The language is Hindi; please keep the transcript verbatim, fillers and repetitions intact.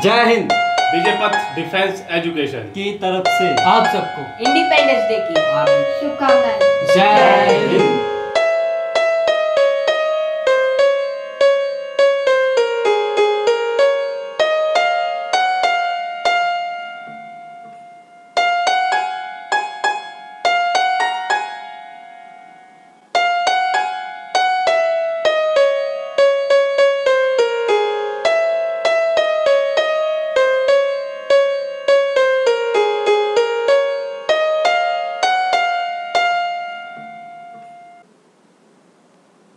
जय हिंद। विजयपथ डिफेंस एजुकेशन की तरफ से आप सबको इंडिपेंडेंस डे की शुभकामनाएं। जय हिंद।